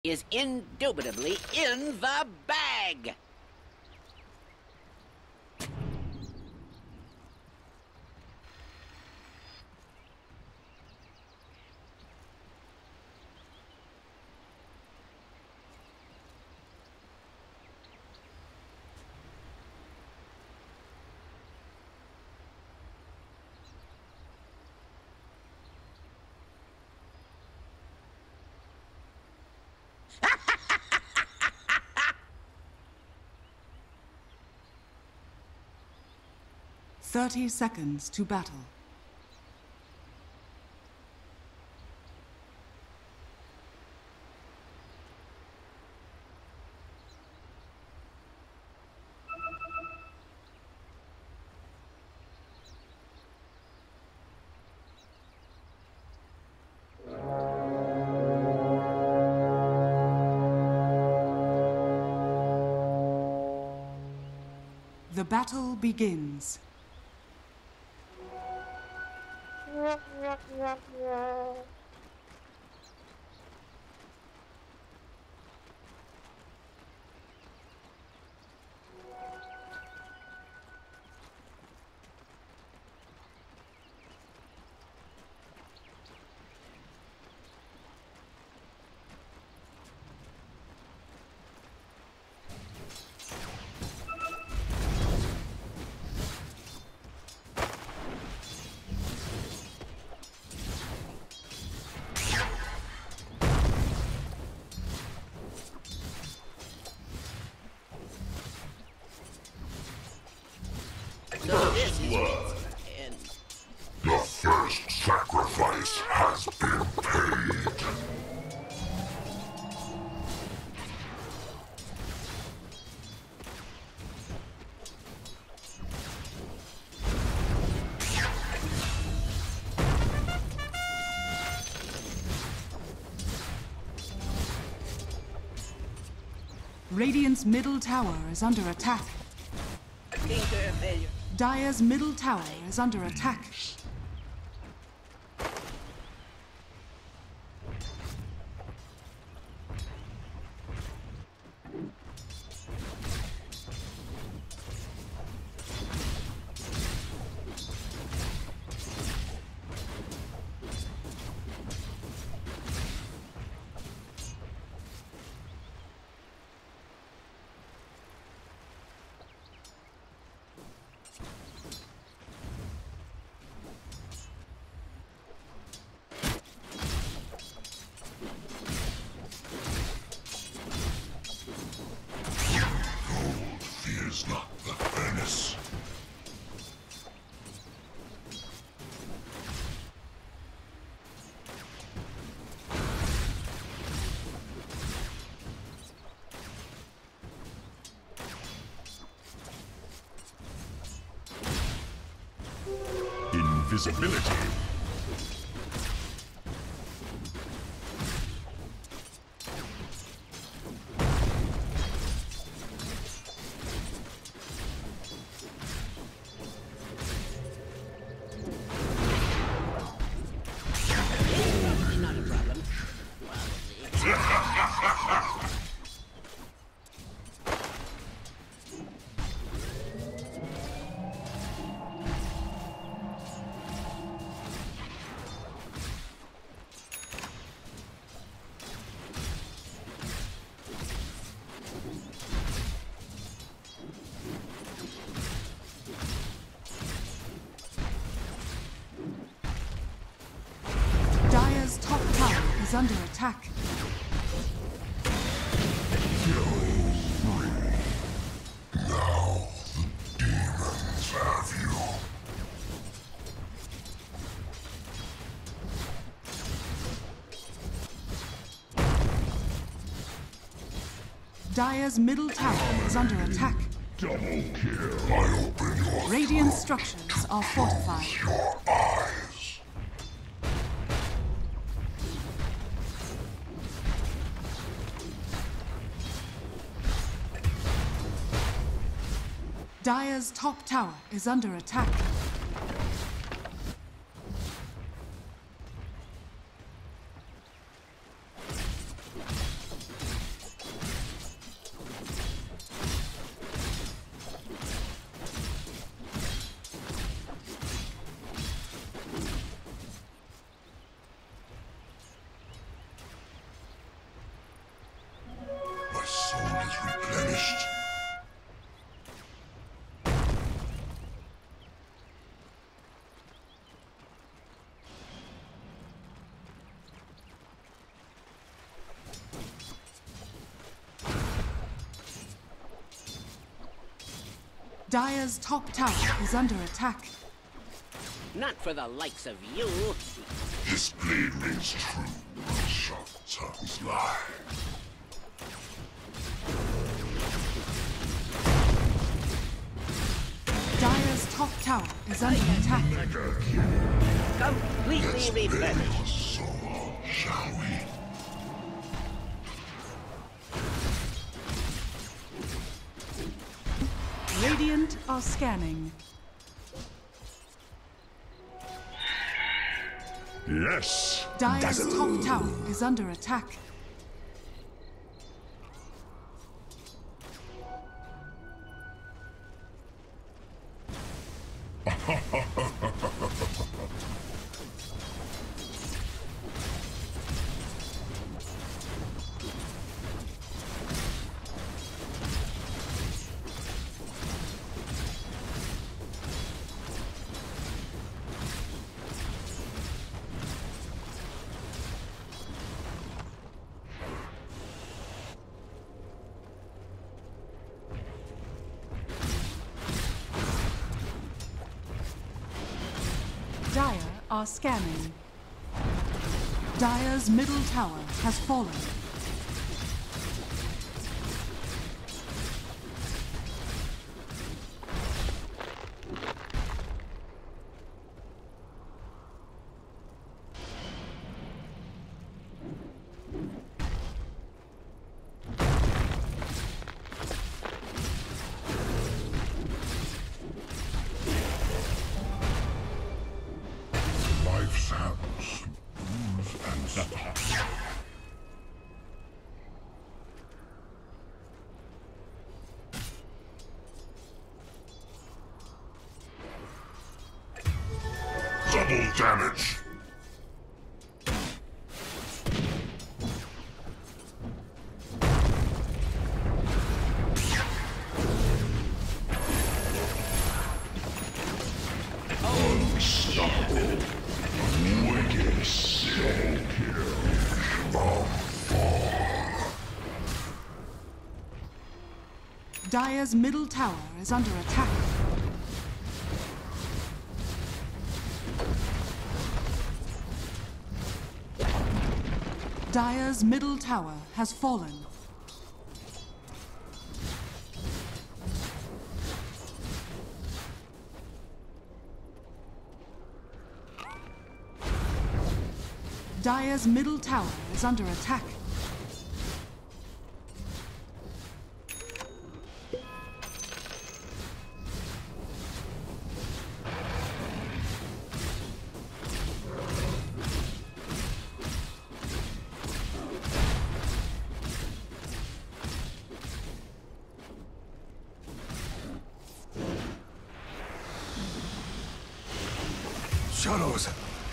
is indubitably in the bag. Thirty seconds to battle. The battle begins. First blood. The first sacrifice has been paid. Radiant's middle tower is under attack. Dire's middle tower is under attack. Fears not the furnace. Invisibility. Not a problem. Dire's top tower is under attack. Now the demons have you. Dire's middle tower is under attack. Double kill. I open your Radiant structures are fortified. your eyes. Dire's top tower is under attack. Dire's top tower is under attack. Not for the likes of you. His blade rings true, but sharp tongues lie. Dire's top tower is under attack. Completely refurbished. So, shall we? Radiant are scanning. Yes. Dire's top tower is under attack. Dire are scanning. Dire's middle tower has fallen. Life's hands, moves and stops. Double damage. Unstoppable. Wicked soul kill. Dire's middle tower is under attack. Dire's middle tower has fallen. Dire's middle tower is under attack. Shadows.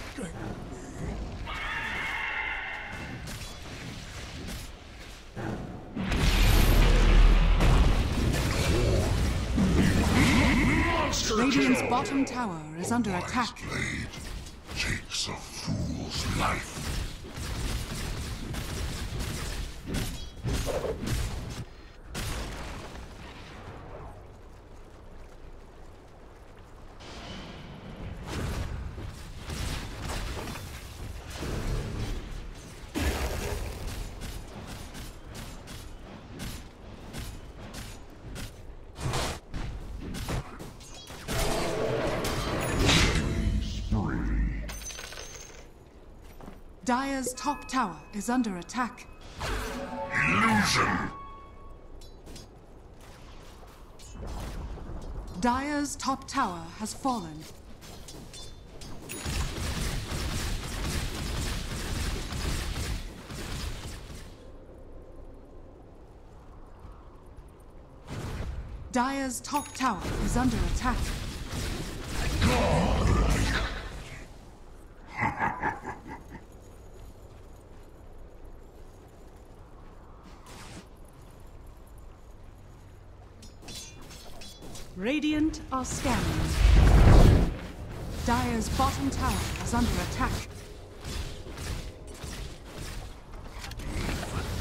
Radiant's bottom tower is under attack. Blade takes a fool's life. Dire's top tower is under attack. Illusion. Dire's top tower has fallen. Dire's top tower is under attack. Radiant are scanning. Dire's bottom tower is under attack.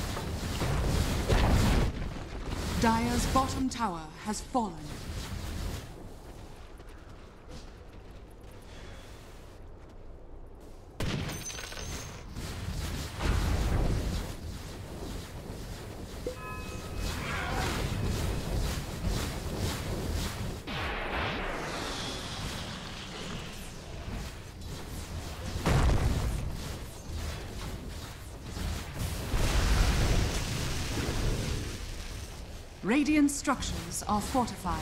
Dire's bottom tower has fallen. Radiant structures are fortified.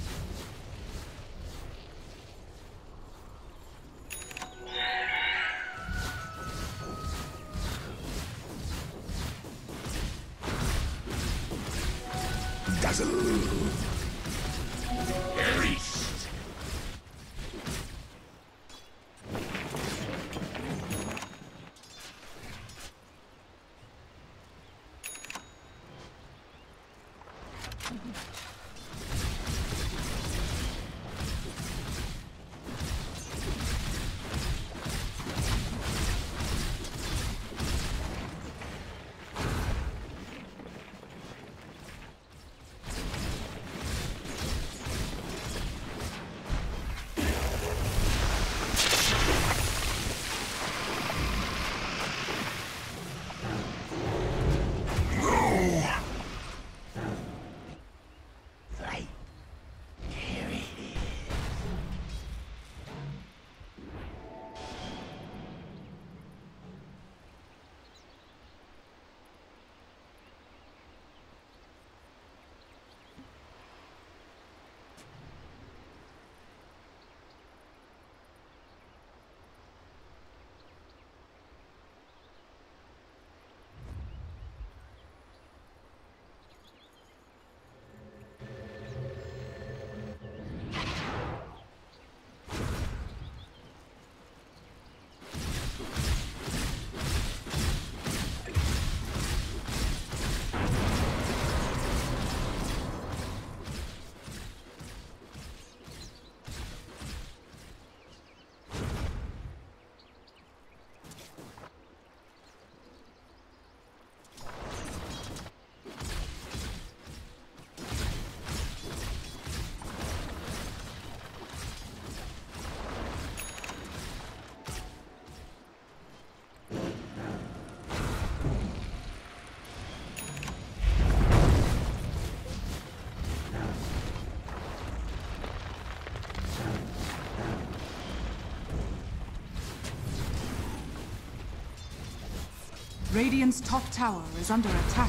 Radiant's top tower is under attack.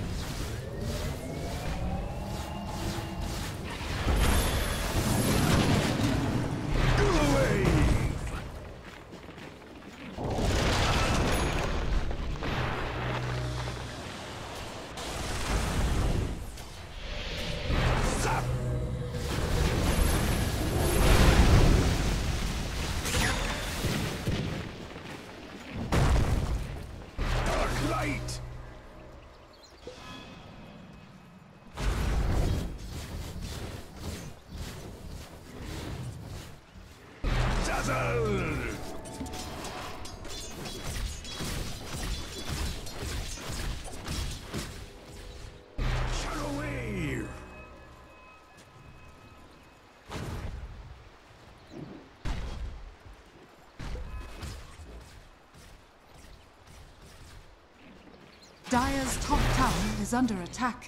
Dire's top tower is under attack.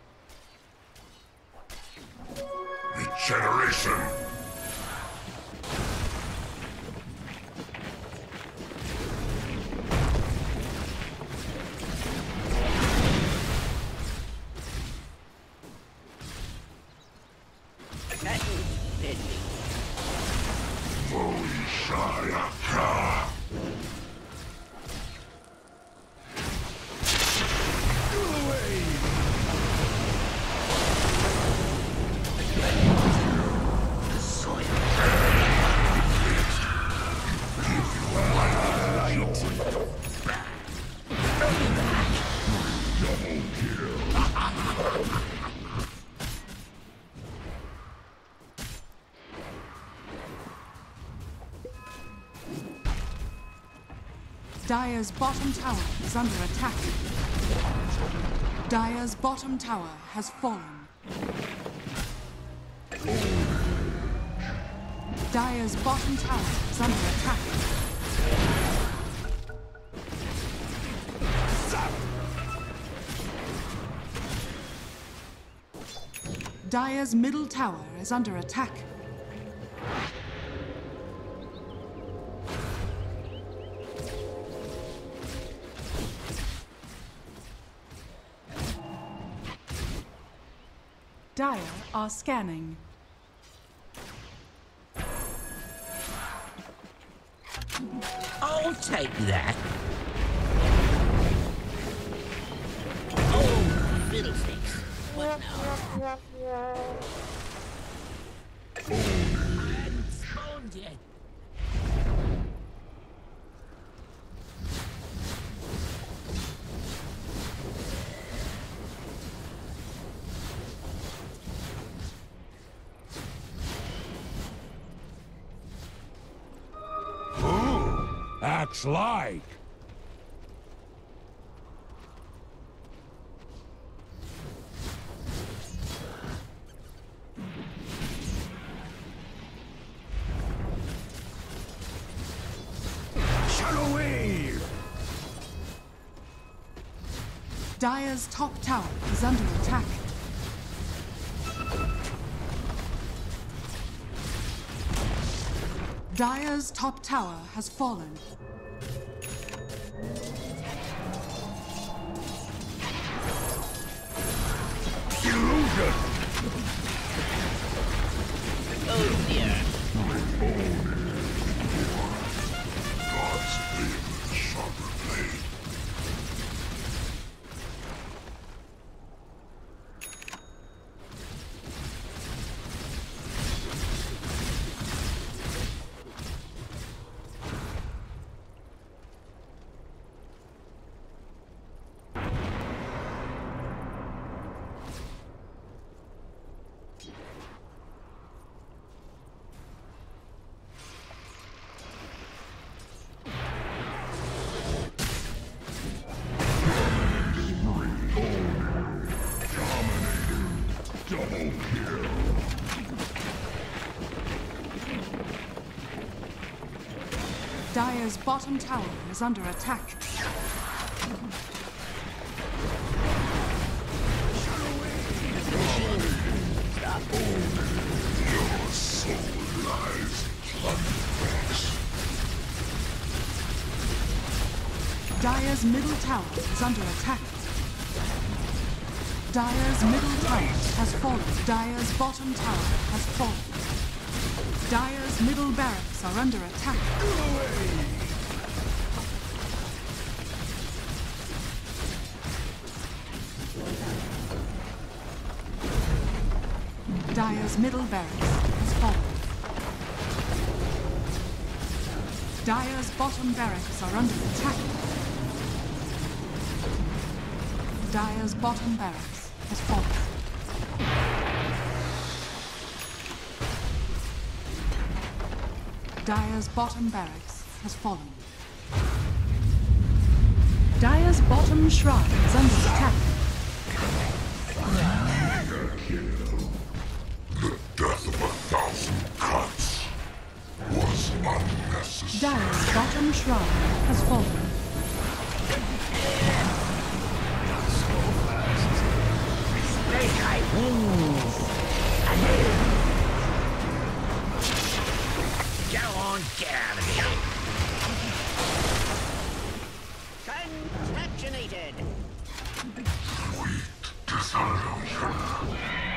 Regeneration! Dire's bottom tower is under attack. Dire's bottom tower has fallen. Dire's bottom tower is under attack. Dire's middle tower is under attack. Dire are scanning. I'll take that. Oh, fiddlesticks. What now? I hadn't spawned yet. Acts like. Shadow Wave! Dire's top tower is under attack. Dire's top tower has fallen. Illusion! Oh dear. God's favorite sharper blade. Double kill. Dire's bottom tower is under attack. Your soul lies in blood. Dire's middle tower is under attack. Dire's middle tower has fallen. Dire's bottom tower has fallen. Dire's middle barracks are under attack. Dire's middle barracks has fallen. Dire's bottom barracks are under attack. Dire's bottom barracks has fallen. Dire's bottom barracks has fallen. Dire's bottom shrine is under attack. Mega kill. The death of 1,000 cuts was unnecessary. Dire's bottom shrine has fallen. Go on, get out of here. Contaminated. Sweet disillusion.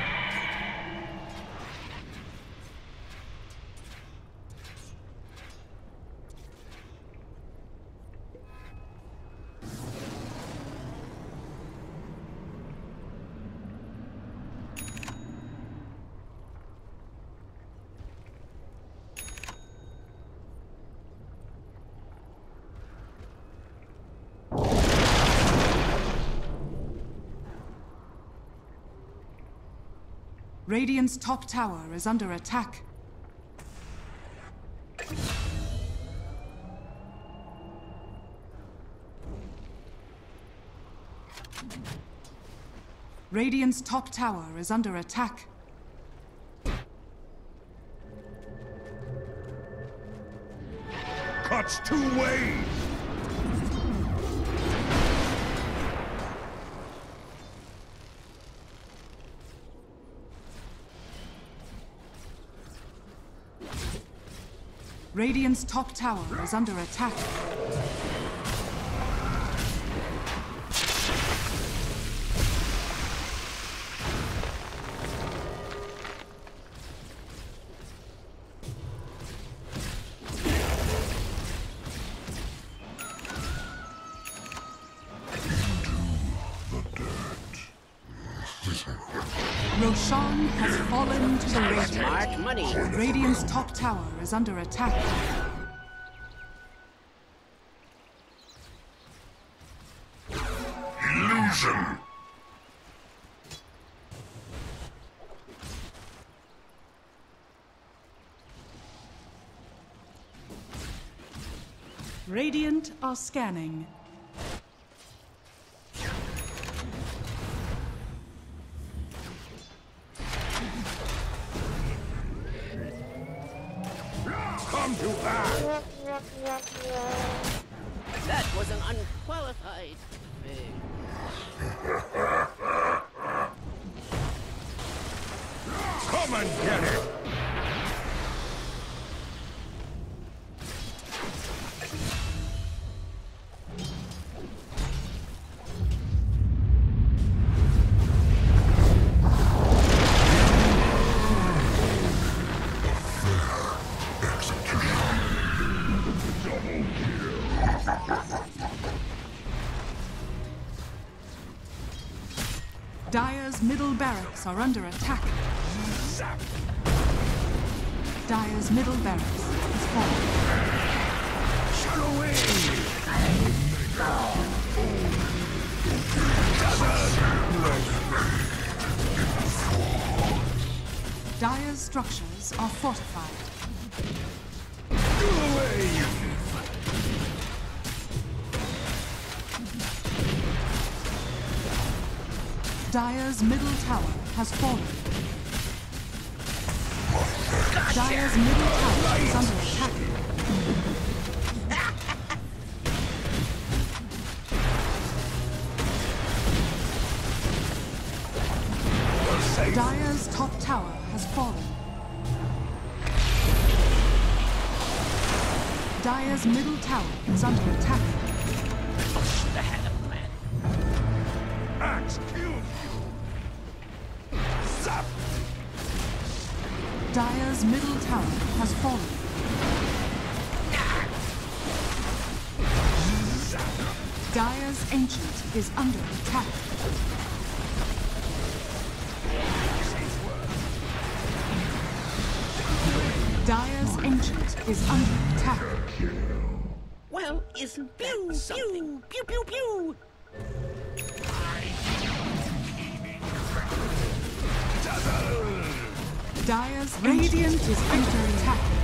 Radiant's top tower is under attack. Radiant's top tower is under attack. Cuts two ways! Radiant's top tower is under attack. Roshan has fallen to the Radiant. Smart money. Radiant's top tower is under attack. Illusion! Radiant are scanning. Come to that! That was an unqualified thing. Come and get it! Dire's middle barracks are under attack. Dire's middle barracks is falling. Shadow Dire's structures are fortified. Dire's middle tower has fallen. Dire's middle tower is under attack. Dire's top tower has fallen. Dire's middle tower is under attack. I had a plan. Axe kills you! Zap! Dire's middle tower has fallen. Dire's ancient is under attack. Dire's ancient is under attack. Well, isn't that something? Pew, pew, pew! Dire's radiant is under attack.